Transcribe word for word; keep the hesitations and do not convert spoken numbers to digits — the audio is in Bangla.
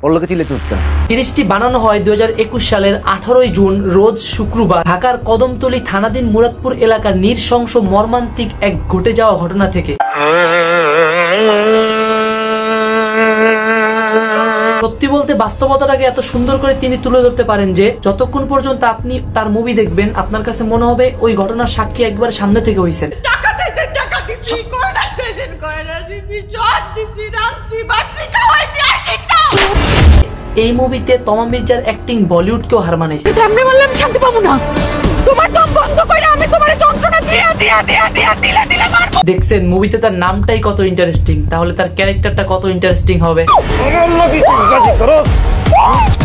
ওর লোকে চিল্লাইতেছিস কেন? সিরিজটি বানানো হয় দুই হাজার একুশ সালের আঠারোই জুন রোজ শুক্রবার ঢাকার কদমতলী থানাধীন মুরাদপুর এলাকার নৃশংস মর্মান্তিক এক ঘটে যাওয়া ঘটনা থেকে। সত্যি বলতে বাস্তবতাটাকে এত সুন্দর করে তিনি তুলে ধরতে পারেন যে যতক্ষণ পর্যন্ত আপনি তার মুভি দেখবেন আপনার কাছে মনে হবে ওই ঘটনার সাক্ষী একবার সামনে থেকে হইছেন। এই মুভিতে তমা মির্জার অ্যাক্টিং বলিউডকেও হার মানাইছে। আমি বললাম শান্তি পাবো না, তোমার দম বন্ধ করে আমি তোমার যন্ত্রণা দিয়া দিয়া দিয়া দিয়া দিলে দিলে মারবো। দেখছেন মুভিতে তার নামটাই কত ইন্টারেস্টিং, তাহলে তার ক্যারেক্টারটা কত ইন্টারেস্টিং হবে।